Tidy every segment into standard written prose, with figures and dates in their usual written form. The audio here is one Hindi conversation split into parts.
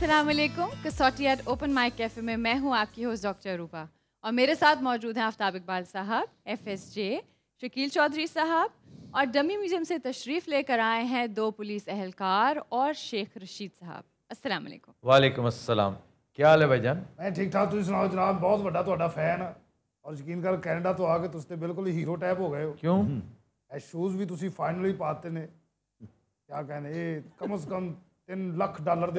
अस्सलाम वालेकुम। कसौटी एट ओपन माइक कैफ़े में मैं हूँ आपकी होस्ट डॉक्टर रूपा और मेरे साथ मौजूद हैं आफ्ताब इकबाल साहब, FSJ, शकील चौधरी साहब और डमी म्यूजियम से तशरीफ़ लेकर आए हैं 2 पुलिस एहलकार और शेख रशीद साहब। अस्सलाम वालेकुम। वालेकुम अस्सलाम। क्या हाल है भाईजान? मैं ठीक ठाक, तुम सुनाओ जनाब? बहुत बड़ा ਤੁਹਾਡਾ फैन और यकीन कर कैनेडा तो आके तुम बिल्कुल ही हीरो टाइप हो गए हो। क्यों? शूज़ भी तुम फाइनली पाते ने, क्या कहने, ये कम से कम $3 लाख दे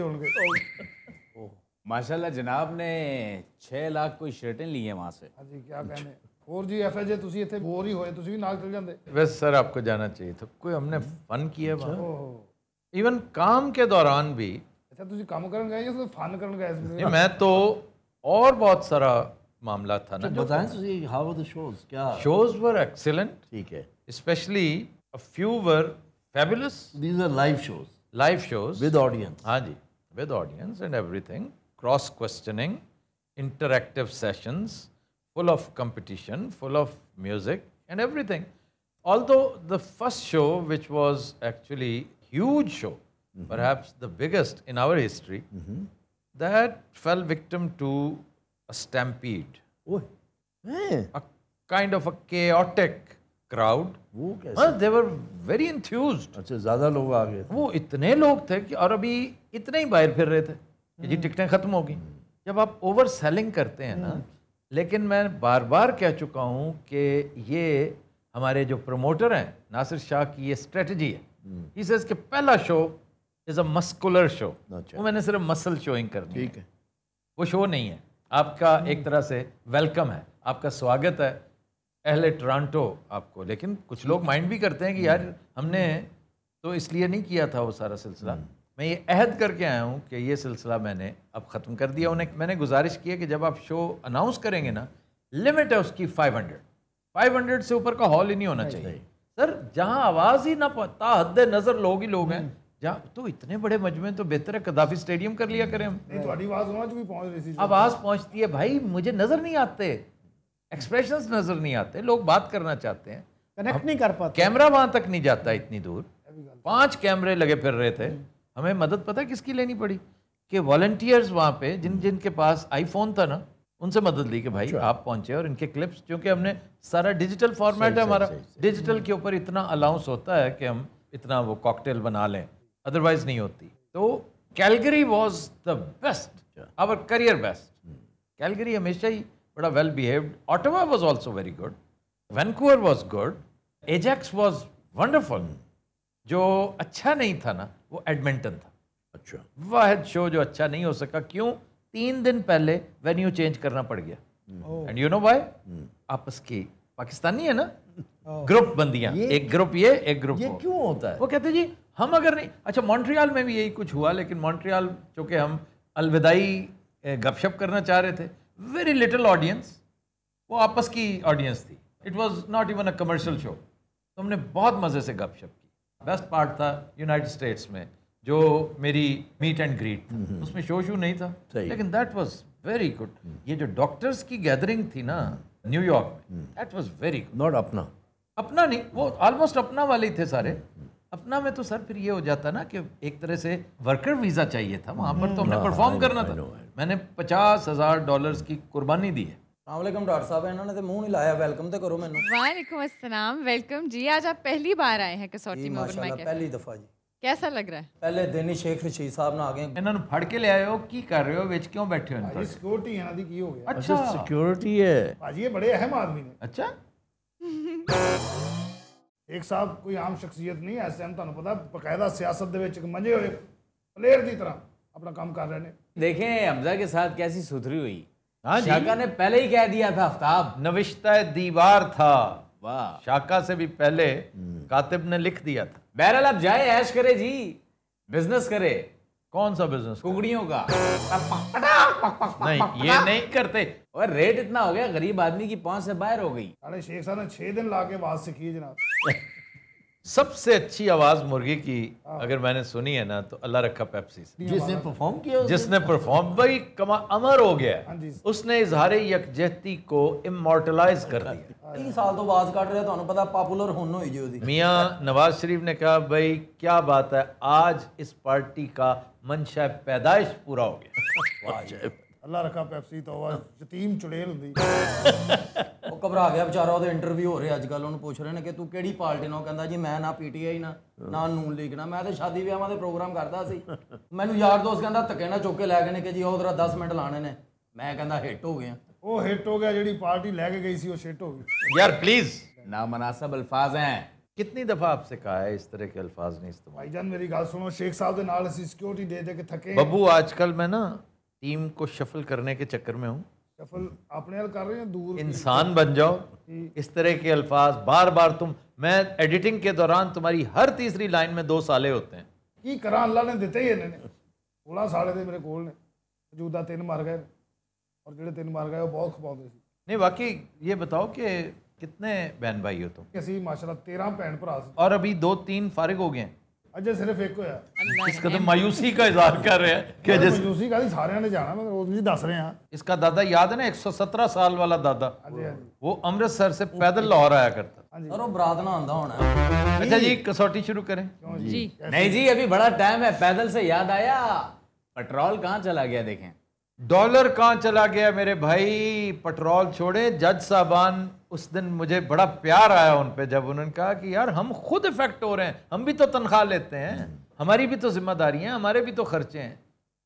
होंगे। माशाल्लाह जनाब ने 6 लाख कोई शर्टें ली हैं वहाँ से। हाँ जी, क्या कहने। और जी FSJ तुम इतने बोर ही होए, तुम भी नाल चल जाते। वैसे सर आपको जाना चाहिए था, कोई हमने फन किया वहाँ। ओहो, इवन काम के दौरान भी। अच्छा तुम काम करन गए या फन करन गए? नहीं, मैं तो और बहुत सारा मामला था ना। बताएं तो हाउ वर द शोज? क्या शोज वर एक्सीलेंट, ठीक है। Especially a few were fabulous. These are live shows, live shows with audience. हाँ जी, with audience and everything, cross questioning, interactive sessions, full of competition, full of music and everything. Although the first show, which was actually huge show, perhaps the biggest in our history, that fell victim to a stampede, oh, हैं? a kind of a chaotic crowd. वो कैसे? They were very enthused. अच्छा, ज्यादा लोग आ गए थे। वो इतने लोग थे कि और अभी इतने ही बाहर फिर रहे थे कि जी टिकटें खत्म हो गई। जब आप ओवर सेलिंग करते हैं ना, लेकिन मैं बार बार कह चुका हूँ कि ये हमारे जो प्रमोटर हैं नासिर शाह की ये स्ट्रेटजी है। ही सेज कि पहला show is a muscular show, अच्छा। वो मैंने सिर्फ मसल शोइंग करनी ठीक है। वो शो नहीं है। आपका एक तरह से वेलकम है, आपका स्वागत है अहले टोरंटो आपको। लेकिन कुछ लोग माइंड भी करते हैं कि यार हमने तो इसलिए नहीं किया था वो सारा सिलसिला। मैं ये अहद करके आया हूँ कि ये सिलसिला मैंने अब ख़त्म कर दिया। उन्हें मैंने गुजारिश की है कि जब आप शो अनाउंस करेंगे ना, लिमिट है उसकी 500 से ऊपर का हॉल ही नहीं होना चाहिए सर। जहाँ आवाज़ ही ना पता हद नज़र लोग ही लोग हैं, जहाँ तो इतने बड़े मजमे तो बेहतर है कदाफी स्टेडियम कर लिया करें हम। नहीं तुम्हारी आवाज़ होना जो भी पहुंच रही थी। आवाज़ पहुँचती है भाई, मुझे नज़र नहीं आते, एक्सप्रेशंस नज़र नहीं आते, लोग बात करना चाहते हैं, कनेक्ट नहीं कर पाते। कैमरा वहाँ तक नहीं जाता इतनी दूर। 5 कैमरे लगे फिर रहे थे। हमें मदद पता किसकी लेनी पड़ी कि वॉलंटियर्स वहाँ पे जिनके पास आईफोन था ना, उनसे मदद ली कि भाई आप पहुँचे और इनके क्लिप्स, क्योंकि हमने सारा डिजिटल फॉर्मेट है हमारा, डिजिटल के ऊपर इतना अलाउंस होता है कि हम इतना वो कॉकटेल बना लें, अदरवाइज नहीं होती। तो Calgary was the best, our career best. Calgary हमेशा ही बड़ा well behaved. Ottawa was also very good, Vancouver was good, Ajax was wonderful. जो अच्छा नहीं था ना वो एडमिंटन था। अच्छा, वाहिद शो जो अच्छा नहीं हो सका। क्यों? 3 दिन पहले वेन्यू चेंज करना पड़ गया। And you know why? आपस की पाकिस्तानी है ना, ग्रुप बंदियां, एक ग्रुप ये एक ग्रुप ये वो। क्यों होता है? वो कहते जी हम अगर नहीं, अच्छा मॉन्ट्रियल में भी यही कुछ हुआ, लेकिन मॉन्ट्रियल चूंकि हम अलविदाई गपशप करना चाह रहे थे, वेरी लिटिल ऑडियंस, वो आपस की ऑडियंस थी। It was not even a commercial show. तो हमने बहुत मज़े से गपशप की। बेस्ट पार्ट था यूनाइटेड स्टेट्स में जो मेरी मीट एंड ग्रीट, उसमें शो नहीं था, लेकिन दैट वाज वेरी गुड। ये जो डॉक्टर्स की गैदरिंग थी ना न्यूयॉर्क में, that was very good. Not अपना नहीं, वो ऑलमोस्ट अपना वाले ही थे सारे। अपना में तो सर फिर ये हो जाता ना कि एक तरह से वर्कर वीज़ा चाहिए था वहाँ पर, तो हमने परफॉर्म करना था। मैंने $50,000 की कुर्बानी दी है। अस्सलाम डॉक्टर साहब, इन्होंने तो मुंह नहीं लाया, वेलकम तो करो मैनू। वालेकुम अस्सलाम, वेलकम जी। आज आप पहली बार आए हैं कसौटी में ओपन माइक माशाल्लाह कैफे। पहली दफा जी। कैसा लग रहा है? पहले दिन ही शेख रशीद साहब ना आ गए। इन्होंने फड़ के ले आए हो, की कर रहे हो, विच क्यों बैठे हो इन पर? सिक्योरिटी है ना दी, की हो गया? अच्छा, सिक्योरिटी है। भाजी ये बड़े अहम आदमी ने। अच्छा, एक साहब कोई आम शख्सियत नहीं है, ऐसे हम ਤੁਹਾਨੂੰ पता बकायदा सियासत ਦੇ ਵਿੱਚ ਮੰਝੇ ਹੋਏ प्लेयर ਦੀ तरह अपना काम कर रहे हैं। देखें हमजा के साथ कैसी सुथरी हुई। हाँ जी। शाका ने पहले ही कह दिया था आफ्ताब। नविश्ता दीवार था, वाह, शाका से भी पहले कातिब ने लिख दिया था। बहरहाल अब जाए ऐश करे जी, बिजनेस करे। कौन सा बिजनेस? कुकड़ियों का। नहीं, ये नहीं करते। और रेट इतना हो गया, गरीब आदमी की पहुंच से बाहर हो गई। साढ़े शेख साहब ने 6 दिन ला के आवाज सीखी है जनाब। सबसे अच्छी आवाज मुर्गी की अगर मैंने सुनी है ना तो अल्लाह रखा पेप्सी से। जिसने परफॉर्म किया जिसने परफॉर्म भाई अमर हो गया हाँ जी। उसने इजहार यकजहती को इमोर्टलाइज कर दिया। 30 साल तो आवाज ਕੱਢ ਰਿਹਾ ਤੁਹਾਨੂੰ ਪਤਾ ਪਪੂਲਰ ਹੁਣ ਹੋਈ ਜੀ ਉਹਦੀ। मियाँ नवाज शरीफ ने कहा भाई क्या बात है आज इस पार्टी का मंशा पैदाइश पूरा हो गया। ਅੱਲਾ ਰੱਖਾ ਪੈਪਸੀ ਤੋਂ ਵਾ ਯਤੀਮ ਚੁੜੇਲ ਹੁੰਦੀ। ਉਹ ਘਬਰਾ ਗਿਆ ਵਿਚਾਰਾ, ਉਹਦੇ ਇੰਟਰਵਿਊ ਹੋ ਰਿਹਾ ਅੱਜ ਕੱਲ, ਉਹਨੂੰ ਪੁੱਛ ਰਹੇ ਨੇ ਕਿ ਤੂੰ ਕਿਹੜੀ ਪਾਰਟੀ ਨਾਲ, ਉਹ ਕਹਿੰਦਾ ਜੀ ਮੈਂ ਨਾ ਪੀਟੀਆਈ ਨਾ ਨੂਨ ਲੀਗ ਨਾ, ਮੈਂ ਤੇ ਸ਼ਾਦੀ ਵਿਆਹਾਂ ਦੇ ਪ੍ਰੋਗਰਾਮ ਕਰਦਾ ਸੀ, ਮੈਨੂੰ ਯਾਰ ਦੋਸਤ ਕਹਿੰਦਾ ਧੱਕੇ ਨਾਲ ਚੁੱਕ ਕੇ ਲੈ ਗਏ ਨੇ ਕਿ ਜੀ ਉਹ ਤੇਰਾ 10 ਮਿੰਟ ਲਾਣੇ ਨੇ, ਮੈਂ ਕਹਿੰਦਾ ਹਿੱਟ ਹੋ ਗਿਆ। ਉਹ ਹਿੱਟ ਹੋ ਗਿਆ, ਜਿਹੜੀ ਪਾਰਟੀ ਲੈ ਕੇ ਗਈ ਸੀ ਉਹ ਸ਼ਿਟ ਹੋ ਗਈ। यार प्लीज नामनासिब अल्फाज हैं। कितनी दफा आपसे कहा है इस तरह के अल्फाज नहीं इस्तेमाल। ਭਾਈਜਾਨ ਮੇਰੀ ਗੱਲ ਸੁਣੋ, ਸ਼ੇਖ ਸਾਹਿਬ ਦੇ ਨਾਲ ਅਸੀਂ ਸਿਕਿਉਰਿਟੀ ਦੇ ਦੇ ਕੇ ਥੱਕੇ। बब्बू आजकल मैं ना टीम को शफल करने के चक्कर में हूँ। ਸ਼ਫਲ ਆਪਣੇ ਨਾਲ ਕਰ ਰਹੇ ਹਾਂ ਦੂਰ। इंसान बन जाओ। इस तरह के अल्फाज बार बार तुम, मैं एडिटिंग के दौरान तुम्हारी हर तीसरी लाइन में 2 साले होते हैं। ਕੀ ਕਰਾਂ, ਅੱਲਾ ਨੇ ਦਿੱਤੇ ਹੀ ਇਹਨੇ ਨੇ। 16 ਸਾਲੇ ਦੇ ਮੇਰੇ ਕੋਲ ਨੇ, ਮੌਜੂਦਾ 3 ਮਰ ਗਏ ਔਰ ਜਿਹੜੇ 3 ਮਰ ਗਏ ਉਹ ਬਹੁਤ ਖਪਾਉਂਦੇ ਸੀ। नहीं वाकई ये बताओ कि कितने बहन भाई हो तुम? ਅਸੀਂ ਮਾਸ਼ਾਅੱਲਾ 13 ਭੈਣ ਭਰਾ ਸੀ, और अभी 2-3 फारिग हो गए हैं। ਅਜੇ ਸਿਰਫ ਇੱਕ ਹੋਇਆ। इस कदम मायूसी का इजहार कर रहे हैं कि जैसे ਮਜੂਸੀ ਕਾਹਦੀ, ਸਾਰਿਆਂ ਨੇ ਜਾਣਾ, ਮੈਂ ਉਹ ਨਹੀਂ ਦੱਸ ਰਿਹਾ। इसका दादा याद है ना 117 साल वाला दादा, ਹਾਂਜੀ ਹਾਂਜੀ वो अमृतसर से पैदल लाहौर आया करता था। और वो बरात ना आंदा होना। अच्छा जी कसौटी शुरू करें। जी नहीं जी अभी बड़ा टाइम है, पैदल से याद आया पेट्रोल कहाँ चला गया देखें। डॉलर कहाँ चला गया मेरे भाई, पेट्रोल छोड़े। जज साहबान उस दिन मुझे बड़ा प्यार आया उन पे जब उन्होंने कहा कि यार हम खुद इफेक्ट हो रहे हैं, हम भी तो तनख्वाह लेते हैं, हमारी भी तो जिम्मेदारी हैं, हमारे भी तो खर्चे हैं।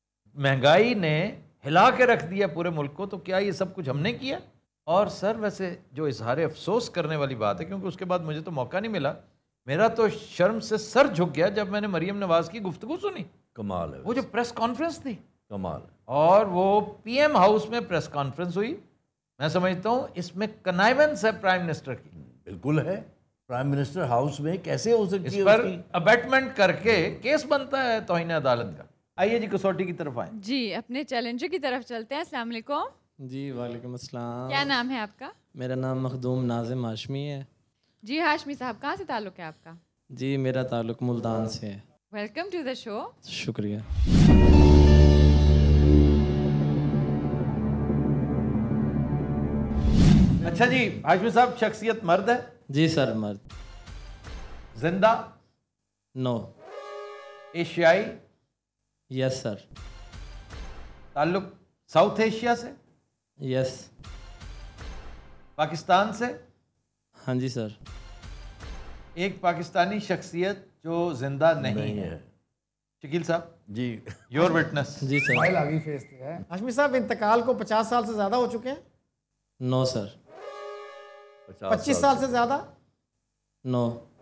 महंगाई ने हिला के रख दिया पूरे मुल्क को, तो क्या ये सब कुछ हमने किया? और सर वैसे जो इजहार अफसोस करने वाली बात है, क्योंकि उसके बाद मुझे तो मौका नहीं मिला, मेरा तो शर्म से सर झुक गया जब मैंने मरियम नवाज की गुफ्तगू सुनी। कमाल है, वो जो प्रेस कॉन्फ्रेंस थी कमाल है। और वो पीएम हाउस में प्रेस कॉन्फ्रेंस हुई, मैं समझता हूँ इसमें कनाइवेंस है प्राइम मिनिस्टर की। बिल्कुल है, प्राइम मिनिस्टर हाउस में कैसे हो सकती इस है पर उसकी? अबेटमेंट करके केस बनता है तौहीन अदालत का। आइए जी कसौटी की तरफ आए। जी अपने चैलेंजर की तरफ चलते हैं। अस्सलाम वालेकुम। जी वालेकुम अस्सलाम। क्या नाम है आपका? मेरा नाम मखदूम नाजिम हाशमी है। जी हाशमी साहब, कहाँ से ताल्लुक़ है आपका? जी मेरा ताल्लुक़ मुल्तान से है। Welcome to the show. शुक्रिया। अच्छा जी हाशमी साहब, शख्सियत मर्द है? जी सर मर्द। जिंदा? नो। एशियाई? Yes sir. ताल्लुक साउथ एशिया से? यस। पाकिस्तान से? हाँ जी सर। एक पाकिस्तानी शख्सियत जो जिंदा नहीं नहीं है। है शकील साहब जी। Your witness. जी सर। फाइल आ गई फेस पे है। हाशमी साहब इंतकाल को 50 साल से ज़्यादा हो चुके हैं? No sir. 25 साल से ज़्यादा? नो।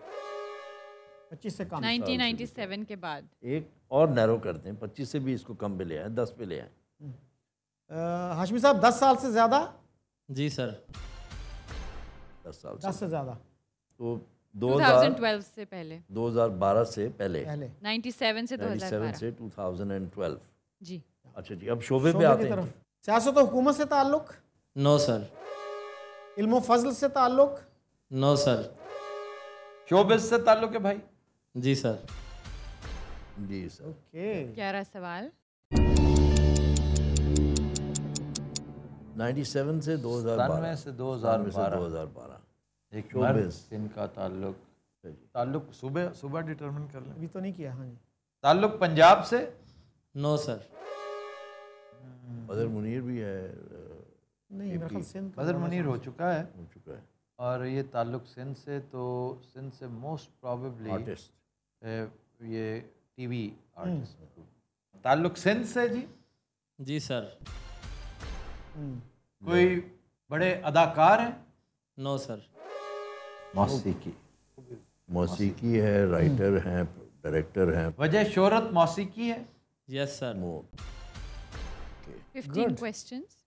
25 से कम? 1997 के बाद। एक और नैरो करते हैं, 25 से भी इसको कम पे ले आए, 10 पे ले आए। हाशमी साहब 10 साल से ज़्यादा? जी सर। 10 साल 10 से ज़्यादा तो 2012 से पहले। 2012 से पहले, 97 से 97 2012। से 2012। जी अच्छा जी, अब शोबे पे शोबे आते की हैं। तरफ। सियासत और हुकूमत से ताल्लुक? No sir. इल्म फजल से ताल्लुक? No sir. शोबिज से ताल्लुक है भाई? जी सर। जी सर। ओके। 11 सवाल। 97 से 2012। 97 से 2012। 2012। एक शोबिज। मर्द जिनका ताल्लुक सुबह डिटरमिन कर लें। अभी तो नहीं किया। हाँ जी। ताल्लुक पंजाब से? No sir. बदर मुनीर भी है, नहीं मेरे ख्याल सिंध का बदर मुनीर हो चुका है। हो चुका है। और ये ताल्लुक सिंध से, तो सिंध से मोस्ट प्रोबेबली आर्टिस्ट। ये टीवी आर्टिस्ट। ताल्लुक सिंध से जी? जी सर। कोई बड़े अदाकार हैं? No sir. मौसीकी? मौसीकी है, राइटर हैं, डायरेक्टर हैं। वजह शोहरत मौसीकी है? Yes sir. 15 क्वेश्चंस।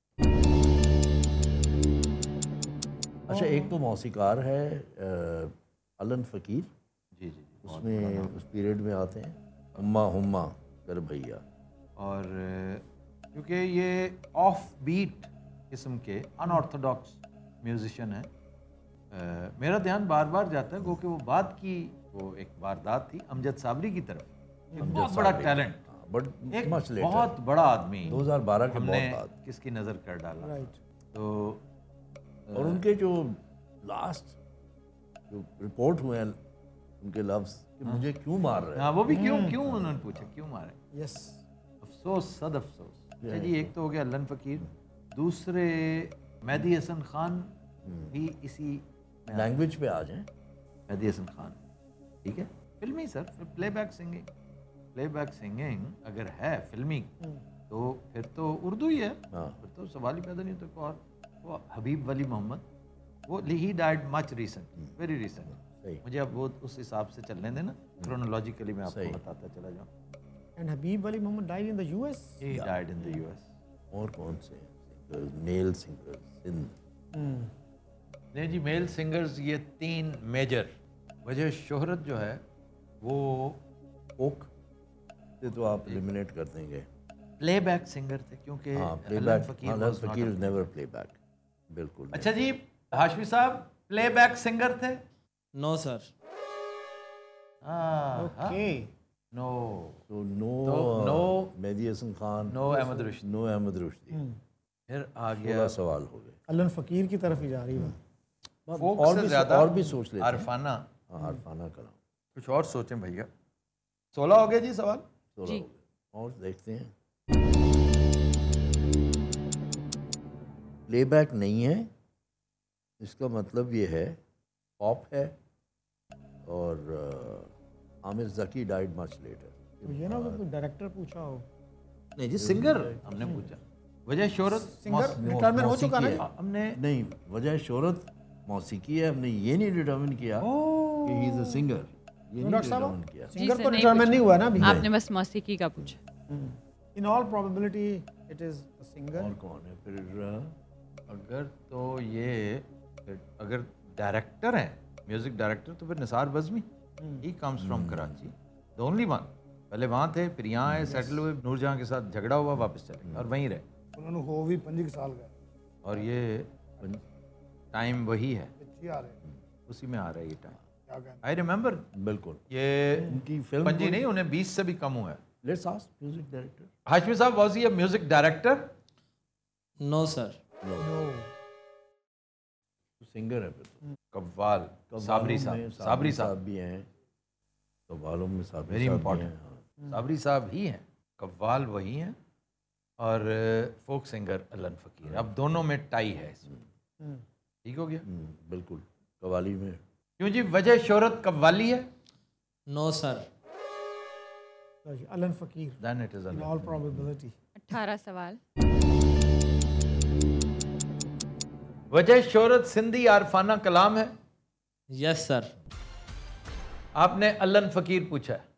अच्छा, एक तो मौसीकार है अलन फ़कीर, जी जी। उसमें उस पीरियड में आते हैं। हुम्मा हुम्मा कर भैया। और क्योंकि ये ऑफ बीट किस्म के अनऑर्थोडॉक्स म्यूजिशियन हैं, मेरा ध्यान बार बार जाता है, गो कि वो बाद की वो एक वारदात थी अमजद साबरी की तरफ, एक बहुत बड़ा टैलेंट, बट एक मच लेटर, बहुत बड़ा आदमी 2012 के हमने बहुत बाद। किसकी नज़र कर डाला। राइट। तो और उनके जो लास्ट जो रिपोर्ट हुए हैं उनके लफ्ज कि मुझे क्यों मार रहे हैं। हाँ, वो भी क्यों उन्होंने पूछा क्यों मारे। यस। अफसोस सद अफसोस। अच्छा जी, एक तो हो गया अल्लन फ़कीर, दूसरे मेहदी हसन खान भी इसी लैंग्वेज पे आ जाएं। मेहदी हसन खान, ठीक है, फिल्मी सर, प्लेबैक सिंगिंग अगर है फिल्मी तो फिर तो उर्दू ही है, फिर तो सवाल ही पैदा नहीं होता। और वो हबीब वली मोहम्मद, वो ही died much recent, very recent. मुझे अब वो उस हिसाब से चलने देना, क्रोनोलॉजिकली मैं आपको बताता चला जाऊँ। And Habib Ali Mohammad died in the US. He died in the US. और कौन से मेल सिंगर्स सिंध? नहीं जी, मेल सिंगर्स ये 3 मेजर। वजह शोहरत जो है वो ओक से तो आप एलिमिनेट कर देंगे। प्लेबैक सिंगर थे क्योंकि अल्लन फकीर नेवर प्लेबैक, बिल्कुल। अच्छा जी, हाशमी साहब प्लेबैक सिंगर थे? No sir. ओके। नो, तो no Mehdi Hassan Khan, no Ahmed Rushdi, no Ahmed Rushdi. फिर आ गया सवाल हो गए। अल्लन फकीर की तरफ ही जा रही है। फोक और से भी ज्यादा और भी सोच लेते हैं। अरफाना। हाँ, अरफाना कलाम। कुछ और सोचें भैया। 16 हो गए जी सवाल। 16 हो गए। और देखते हैं। प्लेबैक नहीं है, इसका मतलब ये है पॉप है। और Aamir Zaki died much later. तो ये ना कोई डायरेक्टर पूछा हो। नहीं जी, सिंगर हमने पूछा। वजह शोहरत सिंगर डिटरमिन हो चुका ना। हमने नहीं, वजह शोहरत मौसीकी है। हमने ये नहीं डिटरमिन किया कि ही इज अ सिंगर, ये नहीं डिटरमिन किया। सिंगर तो डिटरमिन नहीं हुआ ना अभी। आपने बस मौसीकी का पूछा। In all probability it is a singer. और कौन है फिर? अगर तो ये अगर डायरेक्टर हैं, म्यूजिक डायरेक्टर, तो फिर Nisar Bazmi, he comes from Karachi, the only one. पहले वहाँ थे, फिर यहाँ आए, सेटल हुए, नूरजहाँ के साथ झगड़ा हुआ, वापस चले और वहीं रहे। उन्होंने हो भी 25 साल गए और ये टाइम वही है, आ रहे उसी में आ रहा है ये टाइम। क्या कहना? आई रिमेंबर, बिल्कुल। ये उनकी फिल्म पंजी नहीं, उन्हें 20 से भी कम हुआ है। Let's ask music director. Hashmi साहब, was he a music director? No sir. Singer है फिर। कव्वाल, साबरी साहब, साबरी साहब भी हैं। कव्वालों में साबरी वेरी साहब भी इंपॉर्टेंट, हैं। साबरी साहब ही हैं, कव्वाल वही हैं, और फोक सिंगर अल्लन फकीर। अब दोनों में टाई है इसमें। ठीक हो गया? बिल्कुल। कव्वाली में क्यों जी, वजह शोहरत कव्वाली है? No sir. Allan Faqir. Then it is in all probability. 18 सवाल। वजह शोहरत सिंधी आरफाना कलाम है? Yes sir. आपने अल्लन फकीर पूछा है।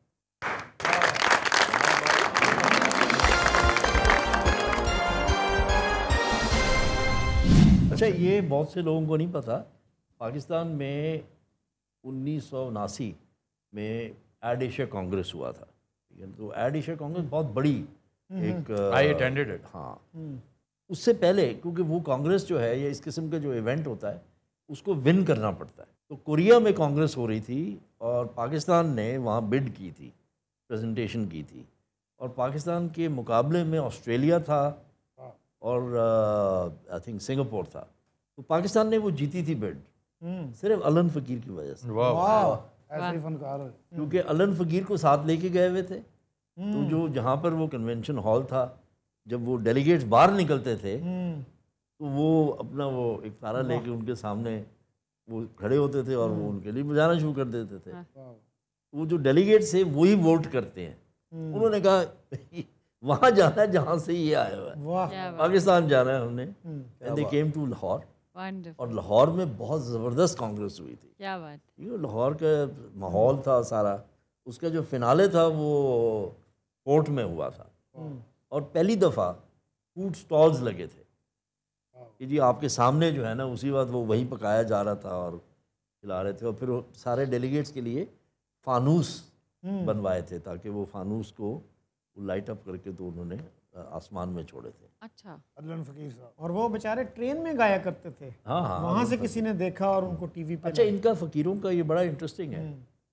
अच्छा, ये बहुत से लोगों को नहीं पता, पाकिस्तान में 1979 में एड एशिया कांग्रेस हुआ था। ठीक है, तो एड एशिया कांग्रेस बहुत बड़ी एक आई अटेंडेड इट। हाँ, उससे पहले क्योंकि वो कांग्रेस जो है, ये इस किस्म का जो इवेंट होता है उसको विन करना पड़ता है। तो कोरिया में कांग्रेस हो रही थी और पाकिस्तान ने वहाँ बिड की थी, प्रेजेंटेशन की थी, और पाकिस्तान के मुकाबले में ऑस्ट्रेलिया था और आई थिंक सिंगापुर था। तो पाकिस्तान ने वो जीती थी बिड, सिर्फ अल्लन फकीर की वजह से। ऐसे ही फनकार है। क्योंकि अल्लन फकीर को साथ लेके गए हुए थे। तो जो जहाँ पर वो कन्वेंशन हॉल था, जब वो डेलीगेट्स बाहर निकलते थे तो वो अपना वो एक तारा लेके उनके सामने वो खड़े होते थे और वो उनके लिए बजाना शुरू कर देते थे। वो जो डेलीगेट्स है वही वोट करते हैं। उन्होंने कहा वहाँ जाना है जहाँ से ये आया हुआ है, वाह। पाकिस्तान जाना है हमने। And they came to Lahore, wonderful. और लाहौर में बहुत ज़बरदस्त कांग्रेस हुई थी। क्या बात। ये लाहौर का माहौल था सारा, उसका जो फिनाले था वो पोर्ट में हुआ था। और पहली दफ़ा फूड स्टॉल्स लगे थे कि जी आपके सामने जो है ना, उसी वक्त वो वहीं पकाया जा रहा था और खिला रहे थे। और फिर वो सारे डेलीगेट्स के लिए फानूस बनवाए थे ताकि वो फानूस को लाइट अप करके तो उन्होंने आसमान में छोड़े थे। अच्छा। अल्लन फकीर साहब। और वो बेचारे ट्रेन में गाया करते थे। हाँ हाँ, वहाँ से किसी ने देखा और उनको टीवी पे। अच्छा, इनका फ़कीरों का ये बड़ा इंटरेस्टिंग है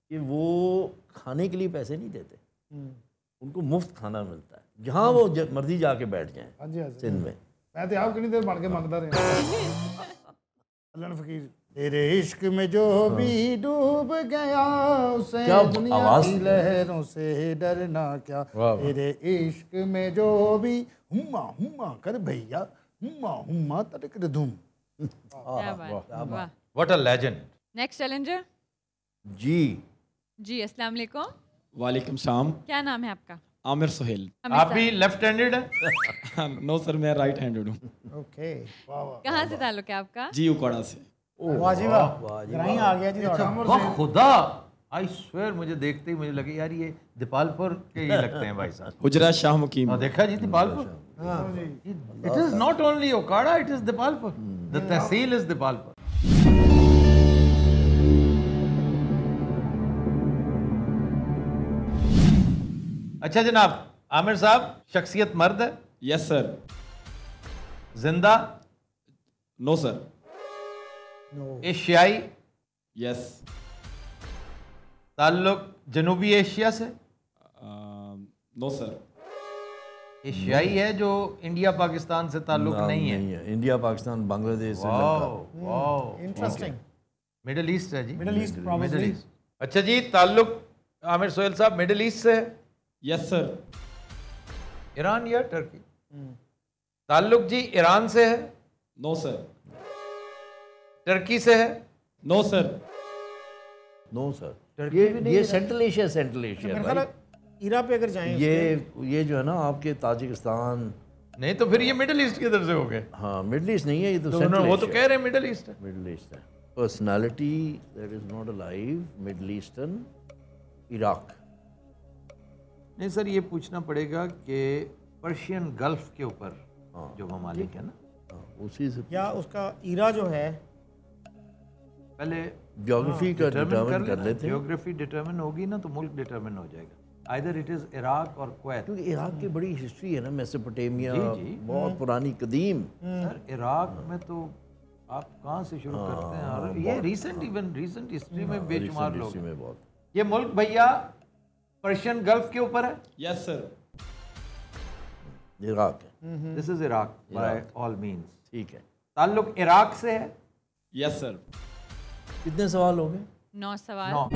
कि वो खाने के लिए पैसे नहीं देते, उनको मुफ्त खाना मिलता है, जहाँ वो मर्जी जाके बैठ जाएं हाँ जी, हाँ जी। सिंध में। मैं तो आप कितनी देर बन के मंगता रहा अल्लाह फकीर तेरे इश्क में जो भी डूब गया उसे क्या दुनिया आवाज़ की लहरों से डरना क्या, तेरे इश्क में जो भी हुम्मा हुम्मा कर भैया हुम्मा हुम्मा तड़क धूम। क्या बात, वाह। What a legend. Next challenger ji. अस्सलाम वालेकुम, वालेकुम सलाम। क्या नाम है आपका? आमिर सुहेल। आप भी लेफ्ट हैंडेड है? नो सर, मैं राइट हैंडेड हूँ। ओके कहाँ से ताल्लुक है आपका? जी उकाड़ा से। वाह जी वाह, ग्राही आ गया जी थोड़ा। वाह खुदा, आई स्वेयर मुझे देखते ही मुझे लगे यार ये दीपालपुर के ही लगते हैं भाई साहब। हुजरा शाह मुकीम। और देखा जी Dipalpur, it is not only Okara, it is Dipalpur, the tehsil is Dipalpur. अच्छा जनाब, आमिर साहब शख्सियत मर्द है? Yes sir. जिंदा? No sir. एशियाई? यस। ताल्लुक जनूबी एशिया से? No sir. एशियाई है जो इंडिया पाकिस्तान से ताल्लुक नहीं है? इंडिया पाकिस्तान बांग्लादेश श्रीलंका। वाह, इंटरेस्टिंग। मिडिल ईस्ट है जी। Middle east middle probably। East. अच्छा जी, ताल्लुक आमिर सोहेल साहब मिडिल ईस्ट से है? Yes sir. ईरान या टर्की? ताल्लुक जी ईरान से है? No sir. टर्की से है? No sir. No sir, Turkey भी नहीं ये है। सेंट्रल एशिया, सेंट्रल एशिया मेरे ख्याल ईरान पे अगर जाएं ये जो है ना आपके ताजिकिस्तान। नहीं तो फिर ये मिडिल ईस्ट किधर से हो गए? हाँ, मिडिल ईस्ट नहीं है, ये तो तो सेंट्रल वो तो कह रहे हैं मिडिल ईस्ट है। मिडिल ईस्ट है। Personality that is not alive, middle eastern, Iraq. नहीं सर, ये पूछना पड़ेगा कि पर्शियन गल्फ के ऊपर जो ममालिक है ना, उसी से या उसका ईरा जो है पहले ज्योग्राफी का डिटरमिन कर लेते हैं, ज्योग्राफी डिटरमिन होगी ना तो मुल्क डिटरमिन हो जाएगा। आइदर इट इज इराक और कुवैत। क्योंकि इराक की बड़ी हिस्ट्री है ना, मेसोपोटामिया, जी, जी। बहुत पुरानी कदीम। सर इराक में तो आप कहाँ से शुरू करते हैं? और ये रीसेंट हिस्ट्री में बेशुमार लोग हिस्ट्री हैं। में बहुत। ये मुल्क भैया पर्शियन गल्फ के ऊपर है? Yes sir. इराक है। This is Iraq by all means. ठीक है। ताल्लुक इराक से है? Yes sir. कितने सवाल हो गए? 9 सवाल। 9।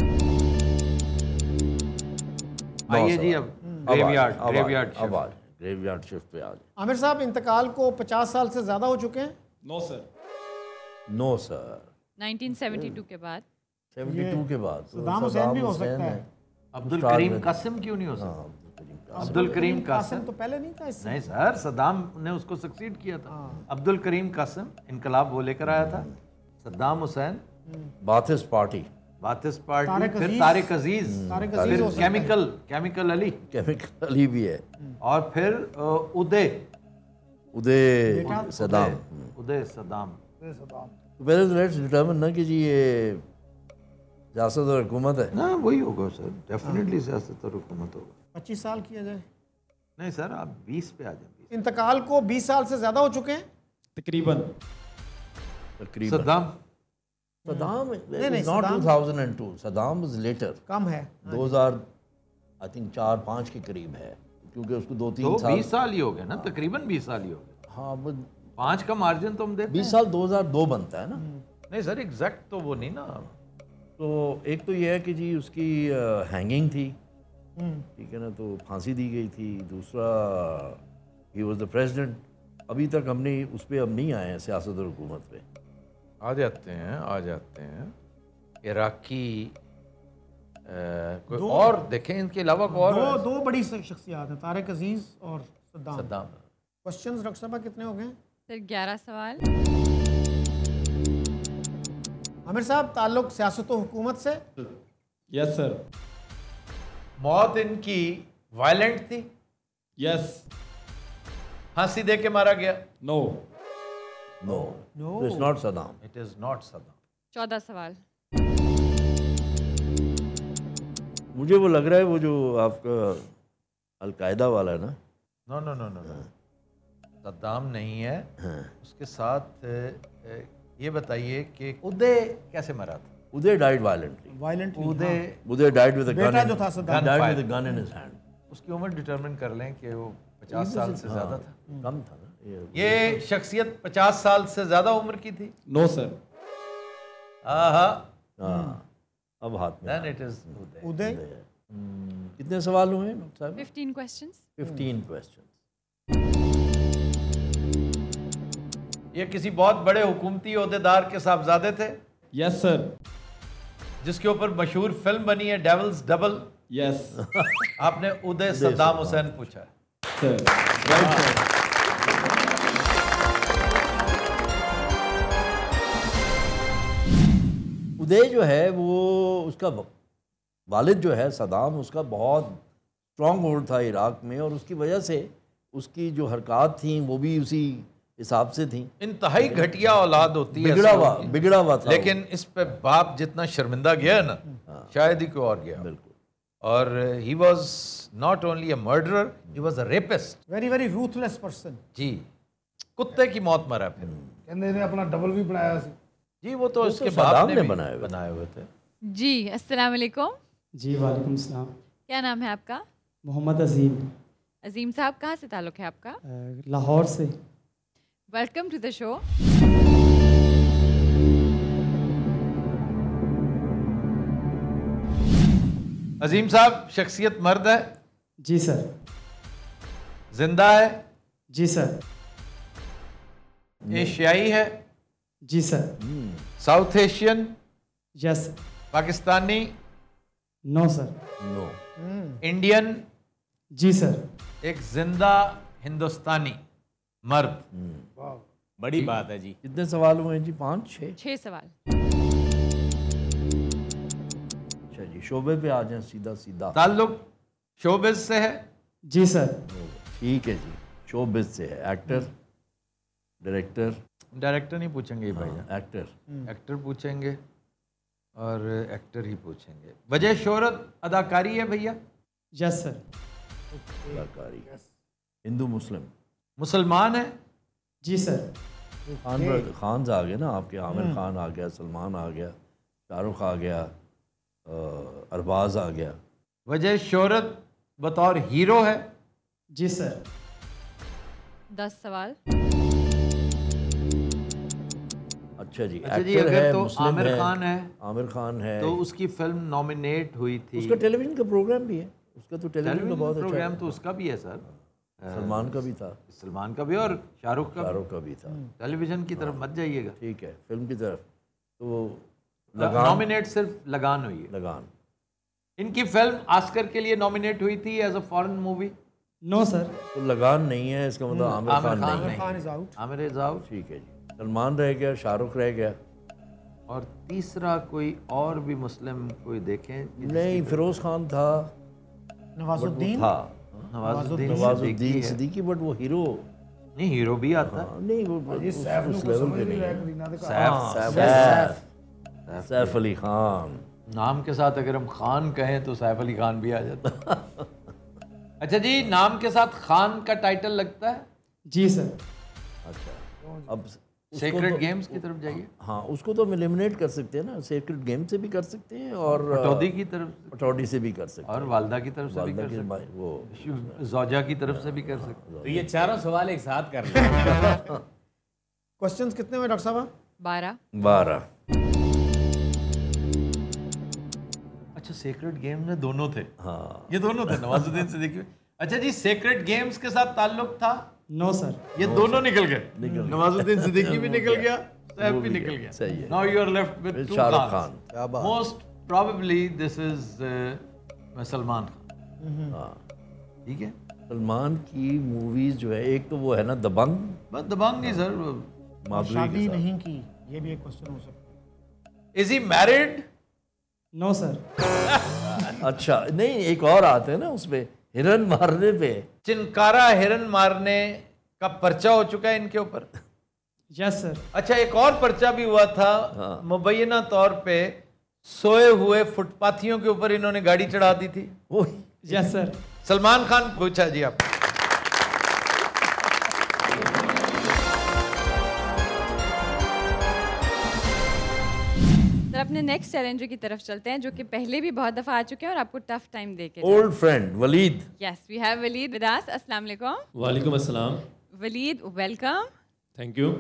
आइए जी अब ग्रेवयार्ड शिफ्ट पे आ जाए। आमिर साहब इंतकाल को 50 साल से ज़्यादा हो चुके हैं? No sir. No sir. 1972 के बाद। 72 के बाद तो सद्दाम हुसैन भी हो सकता है। अब्दुल करीम कासिम क्यों नहीं हो सकता? अब्दुल करीम कासिम तो पहले नहीं था इससे। नहीं सर, सद्दाम ने उसको सक्सीड किया था। अब्दुल करीम कासिम इनकलाब वो लेकर आया था। Saddam Hussein Baathist party, Baathist party, Tariq फिर अजीज। तारिक अजीज, तारिक अजीज फिर हो सकता है। केमिकल अली, केमिकल अली भी है, और फिर उदय उदय सदाम। उदय सद्दाम। तो पहले तो लेट्स डिटरमिन ना कि जी ये सियासत और हुकूमत है। ना वही होगा सर, डेफिनेटली सियासत और हुकूमत होगा। 25 साल किया जाए। नहीं सर, आप 20 पे आ जाए। इंतकाल को 20 साल से ज़्यादा हो चुके हैं? तकरीबन। तकरीबन सद्दाम सदाम नहीं, not Saddam- 2002, Saddam was later, कम है। 2000 आई थिंक 4-5 के करीब है, क्योंकि उसको 2-3 तो साल। 20 साल ही हो गए ना, तकरीबन 20 साल ही हो गए। हाँ, वो 5 का मार्जिन तो हम देते 20 साल 2002 बनता है ना। नहीं सर, एग्जैक्ट तो वो नहीं ना। तो एक तो ये है कि जी उसकी हैंगिंग थी, ठीक है ना, तो फांसी दी गई थी। दूसरा ही वाज द प्रेसिडेंट। अभी तक हमने उस पर अब नहीं आए हैं सियासत और हुकूमत पे। आ जाते हैं इराकी कोई और देखें, इनके अलावा कोई और दो बड़ी शख्सियात हैं, तारिक अजीज और सद्दाम। सद्दाम। क्वेश्चंस डॉक्टर साहब कितने हो गए? फिर 11 सवाल। आमिर साहब ताल्लुक सियासत और हुकूमत से? Yes sir. मौत इनकी वायलेंट थी? यस। फांसी दे के मारा गया? No. No, it's not Saddam. It is not Saddam. 14 सवाल। मुझे वो लग रहा है वो जो आपका अलकायदा वाला है ना। No no no no, Saddam नहीं है। उसके साथ ये बताइए कि उदय कैसे मरा था? Uday died violently. Violently. Uday died with a gun. बेटा जो था Saddam, died with a gun in his hand. उसकी उम्र डिटरमिन कर लें कि वो 50 साल से ज़्यादा था। कम था ना ये शख्सियत 50 साल से ज़्यादा उम्र की थी। No sir. हाँ, अब हाथ में। Then it is उदय। कितने सवाल हुए साहब? 15 questions. 15 क्वेश्चन। ये किसी बहुत बड़े हुकूमती ओहदेदार के साहबजादे थे यस सर। जिसके ऊपर मशहूर फिल्म बनी है डेविल्स डबल। यस आपने उदय सद्दाम हुसैन पूछा है। सर। Right sir. उदय जो है वो उसका वालिद जो है सदाम, उसका बहुत स्ट्रॉन्ग होल्ड था इराक में, और उसकी वजह से उसकी जो हरकत थी वो भी उसी हिसाब से थी। इंतहाई घटिया औलाद होती है, बिगड़ा हुआ था। लेकिन इस पे बाप जितना शर्मिंदा गया ना, शायद ही कोई और गया। बिल्कुल। और he was not only a murderer, he was a rapist. Very very ruthless person. जी, कुत्ते की मौत मरा फिर। कहते इन्हें अपना डबल भी बनाया सी। जी, वो तो इसके सद्दाम बाप ने ने भी बनाए हुए थे। जी, अस्सलाम वालेकुम। जी वालेकुम सलाम। क्या नाम है आपका? मोहम्मद अजीम। अजीम साहब, कहाँ से ताल्लुक़ है आपका? लाहौर से। Welcome to the show. Azeem साहब, शख्सियत मर्द है? जी सर। जिंदा है? जी सर। एशियाई है? जी sir. South Asian? Yes. Pakistani? No sir. No. Indian? जी सर। एक जिंदा हिंदुस्तानी मर्द। बड़ी बात है जी। कितने सवाल हुए जी? 5 6? 6 सवाल। अच्छा जी, शोबे पे आ जाएं सीधा सीधा। ताल्लुक शोबिज से है? जी सर। ठीक है जी, शोबिज से है। Actor, director? डायरेक्टर नहीं पूछेंगे भाई, एक्टर। एक्टर पूछेंगे और एक्टर ही पूछेंगे। वजह शोहरत अदाकारी है भैया? Yes sir. अदाकारी। हिंदू मुस्लिम? मुसलमान है? जी सर। खान आ गए ना आपके। आमिर खान आ गया, सलमान आ गया, शाहरुख आ गया, अरबाज आ गया। वजह शोहरत बतौर हीरो है? जी सर। 10 सवाल। अच्छा जी, अच्छा जी, एक्टर अगर है, तो मुस्लिम आमिर है, खान है, आमिर खान है, तो उसकी फिल्म नॉमिनेट हुई थी। उसका टेलीविजन का प्रोग्राम भी है। उसका तो टेलीविजन का बहुत अच्छा प्रोग्राम तो उसका भी है सर। सलमान का भी था। सलमान का भी और शाहरुख का भी था। टेलीविजन की तरफ मत जाइएगा। ठीक है, फिल्म की तरफ तो नॉमिनेट सिर्फ लगान हुई है। लगान। इनकी फिल्म ऑस्कर के लिए नॉमिनेट हुई थी as a foreign movie? No sir. तो लगान नहीं है, इसका मतलब आमिर खान नहीं है। Is out. Aamir is out. ठीक है जी, सलमान रह गया, शाहरुख रह गया, और तीसरा कोई और भी मुस्लिम कोई देखें? नहीं, फिरोज खान था, नवाजुद्दीन था नवाजुद्दीन सिद्दीकी, बट वो हीरो नहीं, हीरो भी आता है। नहीं, वो उस लेवल पे नहीं है। सैफ अली खान। नाम के साथ अगर हम खान कहें तो सैफ अली खान भी आ जाता। अच्छा जी, नाम के साथ खान का टाइटल लगता है? जी सर। अच्छा, अब सेक्रेड गेम्स की तरफ जाइए। हाँ, उसको तो हम एलिमिनेट कर सकते हैं ना, सेक्रेड गेम से भी कर सकते हैं, और पटौदी की तरफ, पटौदी से भी कर सकते हैं, और वालदा की तरफ से भी कर सकते हैं, वो ज़ौजा की तरफ से भी कर सकते हैं। तो ये चारों सवाल एक साथ कर लें। क्वेश्चंस कितने हुए डॉक्टर साहब? 12। अच्छा, सेक्रेड गेम्स में दोनों थे? हाँ, ये दोनों थे नवाजुद्दीन सिद्दीकी। अच्छा जी, सेक्रेड गेम्स के साथ ताल्लुक था? No sir. ये दोनों निकल गए। नवाजुद्दीन सिद्दीकी भी निकल गया, सैफ भी निकल गया। सही है। Now you are left with Shahrukh Khan. Most probably this is Salman Khan. हाँ, ठीक है। सलमान की मूवीज जो है, एक तो वो है ना दबंग, बस दबंग ही सर। माधुरी शादी के साथ। नहीं की, ये भी एक क्वेश्चन हो सकता है। Is he married? No sir. अच्छा, नहीं, एक और आते हैं ना उसपे, हिरन मारने पे। चिनकारा हिरन मारने का पर्चा हो चुका है इनके ऊपर? Yes sir. अच्छा, एक और पर्चा भी हुआ था मुबैना तौर पे, सोए हुए फुटपाथियों के ऊपर इन्होंने गाड़ी चढ़ा दी थी। Yes sir. सलमान खान पूछा जी आप। सर, अपने नेक्स्ट चैलेंजर की तरफ चलते हैं जो कि पहले भी बहुत दफ़ा आ चुके हैं और आपको टफ टाइम दे के old friend Waleed. Yes we have Waleed with us. अस्सलाम वालेकुम। वालेकुम अस्सलाम। Waleed welcome. Thank you.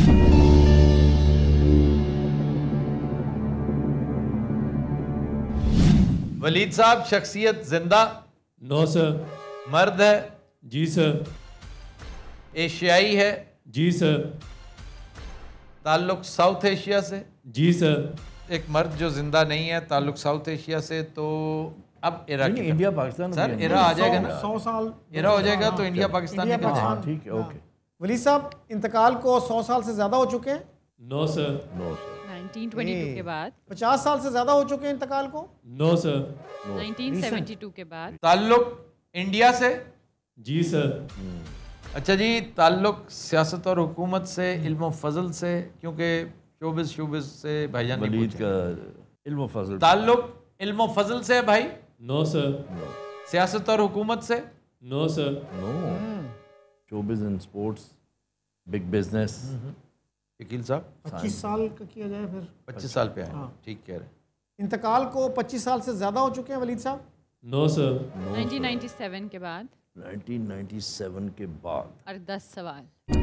Waleed साहब शख्सियत जिंदा? No sir. मर्द है? जी सर। एशियाई है? जी सर। ताल्लुक साउथ एशिया से? जी सर। एक मर्द जो जिंदा नहीं है, ताल्लुक साउथ एशिया से, तो अब इरा की इंडिया पाकिस्तान सर इरा आ जाएगा ना, 100 साल इरा हो जाएगा तो इंडिया पाकिस्तान निकल जाएगा। ठीक है, ओके। वलीद साहब इंतकाल को 100 साल से ज़्यादा हो चुके हैं? No sir. No sir. 1922 के बाद। 50 साल से ज़्यादा हो चुके हैं इंतकाल को? No sir. 1972 के बाद। ताल्लुक इंडिया से? जी सर। अच्छा जी, ताल्लुक सियासत और हुकूमत से, इल्म फजल से, क्योंकि शोबिज से भाईजान ने वलीद पूछा। का इल्म फजल। ताल्लुक इल्म फजल से है भाई? No sir. सियासत और हुकूमत से? No sir. No. Showbiz and sports, big business. वकील साहब 25 साल का किया जाए फिर। 25 साल पे आए, ठीक कह रहे हैं। इंतकाल को 25 साल से ज़्यादा हो चुके हैं वलीद साहब? No sir. 1997 के बाद। 1997 के बाद। और 10 सवाल।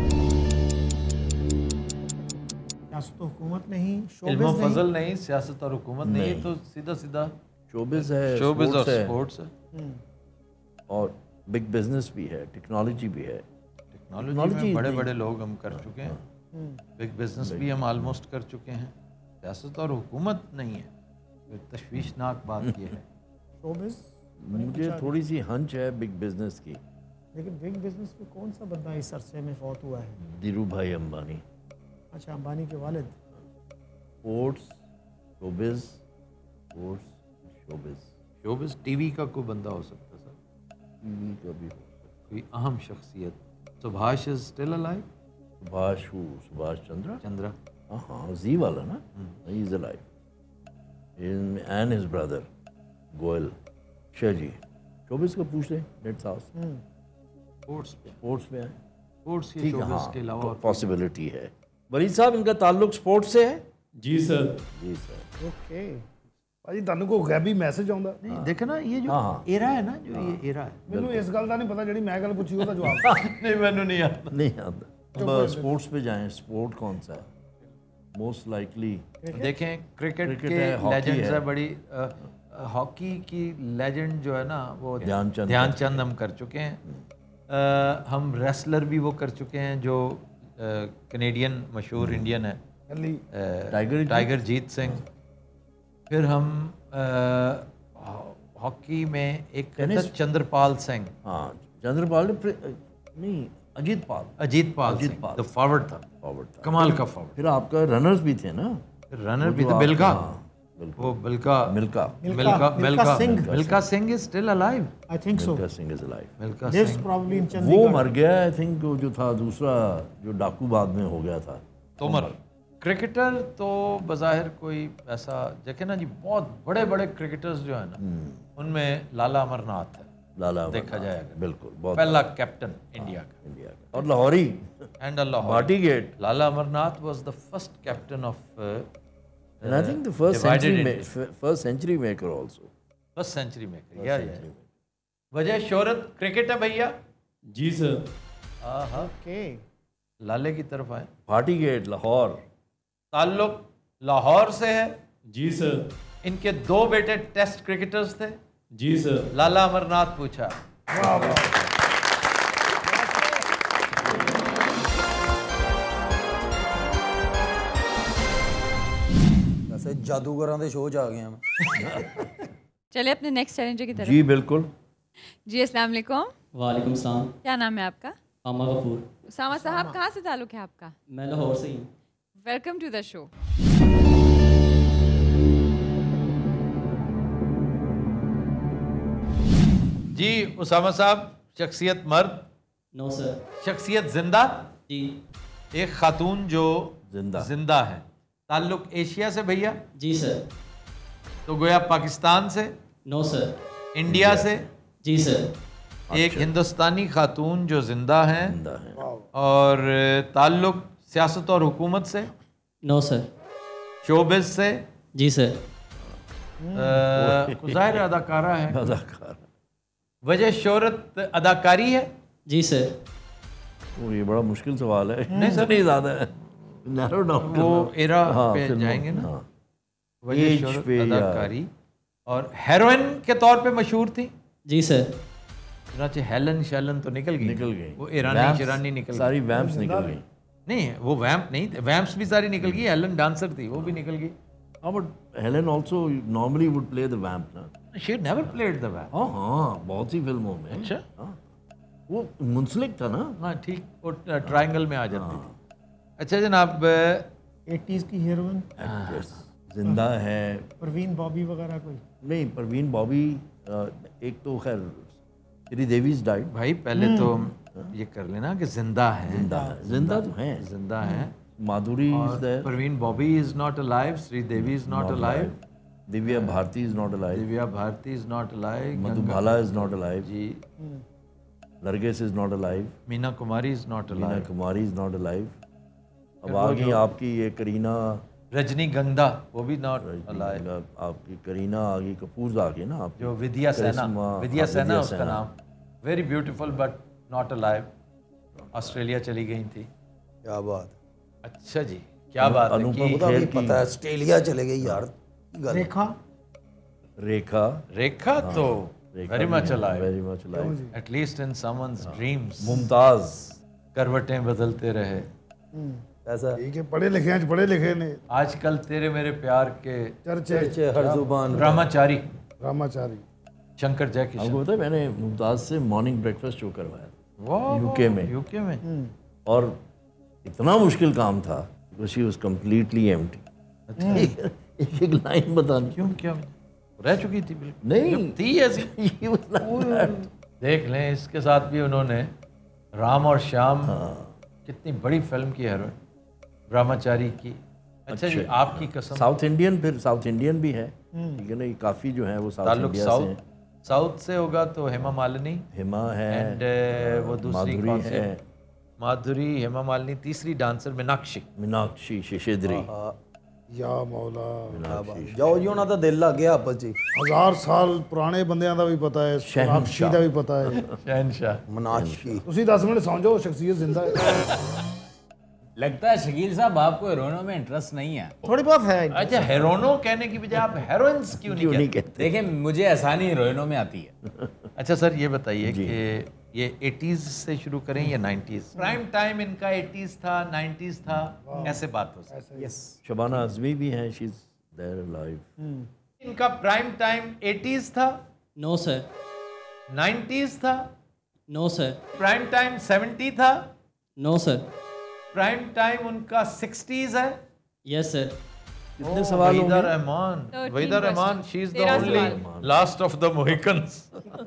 सियासत हुकूमत नहीं, इल्म शोबिज़ फजल नहीं, सियासत और हुकूमत नहीं, ये तो सीधा सीधा शोबिज है, शोबिज और स्पोर्ट्स स्पोर्ट्स है, और बिग बिजनेस भी है, टेक्नोलॉजी भी है। टेक्नोलॉजी में बड़े बड़े लोग हम कर चुके हैं, बिग बिजनेस भी हम ऑलमोस्ट कर चुके हैं, सियासत और हुकूमत नहीं है। तो तशवीशनाक बात ये है। शोबिज़ मुझे थोड़ी सी हंच है बिग बिजनेस की। लेकिन बिग बिजनेस में कौन सा बंदा इस अरसे में फौत हुआ है? धीरू भाई अंबानी। अच्छा, अंबानी के वालिद। Sports, showbiz, sports, showbiz. Showbiz TV का कोई बंदा हो सकता सर, टीवी का भी हो सकता। कोई अहम शख्सियत। Subhash is still alive? Subhash who? Subhash Chandra? Chandra, हाँ, जी वाला ना, he is alive. And his brother Goyal Shah ji. Showbiz का पूछ रहे डेड साहब। स्पोर्ट्स पे, स्पोर्ट्स में है, स्पोर्ट्स की ठीक है, शोबिज हाँ, के अलावा पॉसिबिलिटी है। वलीद साहब इनका ताल्लुक स्पोर्ट्स से है? जी सर। जी सर। ओके। ਭਾਜੀ ਤੁਹਾਨੂੰ ਕੋਈ ਗੈਬੀ ਮੈਸੇਜ ਆਉਂਦਾ? नहीं देखा ना, ये जो हाँ, हाँ। एरा है ना, जो ये एरा है, ਮੈਨੂੰ ਇਸ ਗੱਲ ਦਾ ਨਹੀਂ पता ਜਿਹੜੀ मैं गल पूछी ਉਹਦਾ जवाब नहीं मैंने नहीं आता। नहीं आता। अब स्पोर्ट्स पे जाएं, स्पोर्ट कौन सा है मोस्ट लाइकली? देखें क्रिकेट क्रिकेट के है, हॉकी लेजेंड्स है। है बड़ी। हॉकी की लेजेंड जो है ना वो ध्यानचंद हम कर चुके हैं। हम रेसलर भी वो कर चुके हैं जो कनेडियन मशहूर इंडियन है, टाइगर जीत सिंह। फिर हम हॉकी में एक था चंद्रपाल सिंह। हाँ, चंद्रपाल नहीं, अजीत पाल अजीत पाल तो फॉरवर्ड था, कमाल का फॉरवर्ड। फिर आपका रनर्स भी थे ना? रनर भी थे, बिल्का, वो बिल्का Milkha Singh is still alive. I think so. Milkha Singh is alive. Milkha lives Singh probably in वो चंडीगढ़। मर गया आई थिंक, जो था दूसरा जो डाकू बाद में हो गया था, तोमर। क्रिकेटर तो बज़ाहिर कोई ऐसा देखे ना जी, बहुत बड़े बड़े क्रिकेटर्स जो है ना, उनमें लाला अमरनाथ है, लाला देखा जाए अगर। बिल्कुल, बहुत पहला कैप्टन इंडिया का, और लाहौरी and Lahore Bhati gate. Lala Amarnath was the first captain of And I think the first century maker also. First century maker. या वजह शोहरत क्रिकेट है भैया? जी सर। ओके। लाले की तरफ आए। भाटी गेट लाहौर। ताल्लुक लाहौर से है? जी सर। इनके 2 बेटे टेस्ट क्रिकेटर्स थे? जी सर। लाला अमरनाथ पूछा। वैसे जादूगरां दे शो च आ गया मैं। चलिए अपने नेक्स्ट चैलेंजर की तरफ। जी बिल्कुल। जी अस्सलाम वालेकुम। वालेकुम सलाम। क्या नाम है आपका? अमा गफूर। उसामा साहब कहाँ से ताल्लुक है आपका? मैं लाहौर से ही हूँ। Welcome to the show. जी उसामा साहब, शख्सियत मर्द? No sir. शख्सियत जिंदा? जी। एक खातून जो जिंदा है। ताल्लुक एशिया से भैया? जी सर। तो गोया पाकिस्तान से? No sir. इंडिया से? जी सर। एक हिंदुस्तानी खातून जो जिंदा हैं, और ताल्लुक सियासत और हुकूमत से? No sir. शोबिज से? जी सर। ज़ाहिर अदाकारा है। अदाकार। वजह शोहरत अदाकारी है। जी सर। वो ये बड़ा मुश्किल सवाल है। नहीं सर, नहीं ज़्यादा है, नैरो डाउन वो एरा पे फिल्मों- जाएंगे ना। हाँ। वजह एज शोहरत पे या- अदाकारी और हेरोइन के तौर पे मशहूर थी। जी सर। चुनांचे हेलन शैलन तो निकल गई, वो ईरानी वैम्प्स, शिरानी निकल गई। सारी वैम्प्स निकल गई। नहीं वो वैम्प नहीं थे, वैम्प्स भी सारी निकल गई। हेलन डांसर थी, वो भी निकल गई। हाँ, but Helen also normally would play the vamp ना। She never played the vamp. हाँ हाँ, बहुत सी फिल्मों में। अच्छा। हाँ, वो मुंसलिक था ना। हाँ ठीक, वो ट्रायंगल में आ जाती थी। अच्छा जनाब, 80s की हीरोइन एक्ट्रेस जिंदा है। परवीन बॉबी वगैरह कोई? नहीं, परवीन बॉबी एक तो खैर श्री देवीज डाइड। भाई पहले तो ये कर लेना कि जिंदा है। जिंदा तो है। जिंदा है। माधुरी इज और there. Parveen Babi is not alive. Sridevi is not alive. Divya Bharti is not alive. Divya Bharti is not alive. Madhubala is not alive. जी। Nargis is not alive. Meena Kumari is not Meena alive. Kumari is not alive. अब आ गई आपकी ये करीना। रजनी गंगा, वो भी नॉट अलाइव। आपकी करीना आ गई, कपूर आ गई ना आप। जो विद्या सेना, विद्या सेना उसका नाम। Very beautiful but not alive. Australia चली गई थी। क्या बात। अच्छा जी, क्या बात है अनुपम कि खेर की पता है ऑस्ट्रेलिया चले गई यार। रेखा। रेखा। रेखा तो very much alive. Very much alive. At least in someone's dreams. Mumtaz. करवटें बदलते रहे। ऐसा ठीक है, पढ़े लिखे हैं, पढ़े लिखे ने। आजकल तेरे मेरे प्यार के चर्चे हर जुबान रामाचारी रामाचारी। शंकर जयकिशन। आपको पता है मैंने मुमताज से मॉर्निंग ब्रेकफास्ट शो करवाया वाह, यूके में। यूके में। और इतना मुश्किल काम था, शी वाज कंप्लीटली एम्प्टी। एक एक लाइन बतानी। क्यों, क्या रह चुकी थी? बिल्कुल नहीं थी ऐसी। She was like that. देख लें, इसके साथ भी उन्होंने राम और श्याम, कितनी बड़ी फिल्म की हीरोइन ब्रह्मचारी की। अच्छा जी, आपकी कसम। साउथ इंडियन, फिर साउथ इंडियन भी है, ठीक है ना। ये काफ़ी जो है वो साउथ ताल्लुक इंडिया से हैं। साउथ से होगा तो हेमा मालिनी हेमा है एंड वो दूसरी माधुरी कौन सी? है। माधुरी, हेमा मालिनी, तीसरी डांसर मीनाक्षी। मीनाक्षी शिशेद्री। या मौला। जाओ जी, ਉਹਨਾਂ ਦਾ ਦਿਲ ਲੱਗ ਗਿਆ ਆਪਸ ਜੀ। 1000 ਸਾਲ ਪੁਰਾਣੇ ਬੰਦਿਆਂ ਦਾ ਵੀ ਪਤਾ ਹੈ, ਮੀਨਾक्षी ਦਾ ਵੀ ਪਤਾ ਹੈ। शहनशाह। ਮਨਾਸ਼ੀ। ਤੁਸੀਂ 10 ਮਿੰਟ ਸੌਂ ਜਾਓ, शख्सियत जिंदा है। लगता है शकील साहब आपको हीरोइनों में इंटरेस्ट नहीं है। थोड़ी बहुत है। अच्छा, हेरोनो कहने की बजाय आप हेरोइंस क्यों नहीं कहते? देखिए मुझे आसानी हीरोइनों में आती है। अच्छा सर, ये बताइए कि ये 80s से शुरू करें या 90s? प्राइम टाइम इनका 80s था, 90s था, ऐसे बात हो सकती है। यस। शबाना आजमी भी हैं, शी इज देयर अलाइव। इनका प्राइम टाइम 80s था, नो सर। 90s था, नो सर। प्राइम टाइम 70 था, नो सर। प्राइम टाइम उनका 60s है। Yes sir. कितने सवाल वहीदा होंगे? Rahman, 13 Waheeda Rahman, questions। She is the 13 only सवाल। Last of the Mohicans.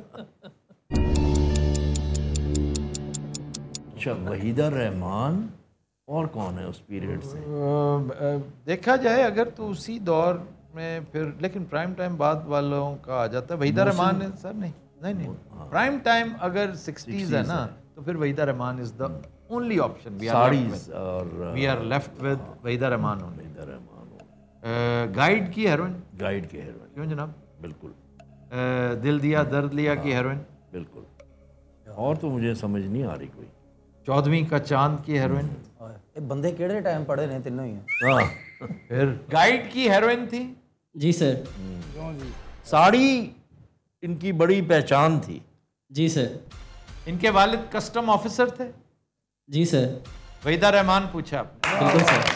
अच्छा, वहीदा रहमान और कौन है उस पीरियड से? देखा जाए अगर तो उसी दौर में फिर, लेकिन प्राइम टाइम बाद वालों का आ जाता है। वहीदा रहमान है सर। नहीं नहीं नहीं, प्राइम टाइम अगर 60s है ना, तो फिर Waheeda Rahman is the only option. साड़ीज और we are left with Waheeda Rahman only. Waheeda Rahman. Guide की हेरोइन। गाइड के हीरोइन। क्यों जनाब? बिल्कुल दिल दिया दर्द लिया की हेरोइन। बिल्कुल। और तो मुझे समझ नहीं आ रही कोई। 14वीं का चांद की हेरोइन। ਇਹ ਬੰਦੇ ਕਿਹੜੇ ਟਾਈਮ ਪੜ੍ਹੇ ਨੇ ਤਿੰਨੋਂ ਹੀ? हाँ, फिर गाइड की हेरोइन थी। जी सर। साड़ी इनकी बड़ी पहचान थी। जी सर। इनके वालिद कस्टम ऑफिसर थे। जी सर। वहीदा रहमान पूछा आपने। बिल्कुल सर।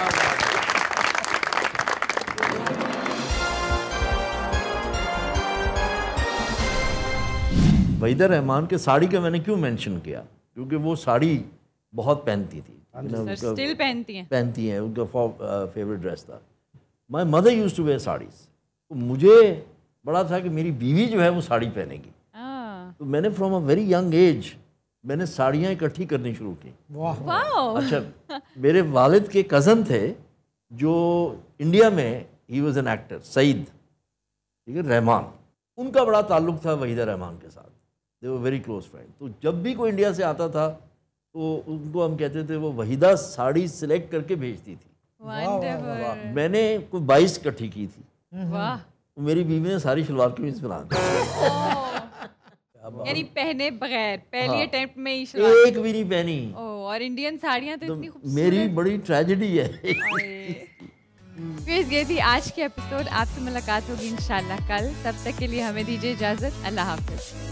वहीदा रहमान के साड़ी का मैंने क्यों मेंशन किया? क्योंकि वो साड़ी बहुत पहनती थी। सर स्टिल पहनती हैं। पहनती हैं, उनका फेवरेट ड्रेस था। My mother use to wear saris. तो मुझे बड़ा था कि मेरी बीवी जो है वो साड़ी पहनेगी। तो मैंने from a very young age मैंने साड़ियाँ इकट्ठी करनी शुरू की। वाओ। अच्छा, मेरे वालिद के कज़न थे जो इंडिया में, he was an actor, Saeed, ठीक है, रहमान। उनका बड़ा ताल्लुक था वहीदा रहमान के साथ। They were very close friend. तो जब भी कोई इंडिया से आता था तो उनको हम कहते थे वो वहीदा साड़ी सिलेक्ट करके भेजती थी। वंडरफुल। मैंने कोई 22 इकट्ठी की थी, वाह। मेरी बीवी ने सारी शलवार कमीज बना दी, यानी पहने बगैर पहली अटेम्प्ट में ही शलवार। एक भी नहीं पहनी। और इंडियन साड़ियाँ तो इतनी खूबसूरत। मेरी बड़ी ट्रेजेडी है। फिर ये थी आज की एपिसोड। आपसे मुलाकात होगी इंशाल्लाह कल। तब तक के लिए हमें दीजिए इजाजत। अल्लाह हाफिज।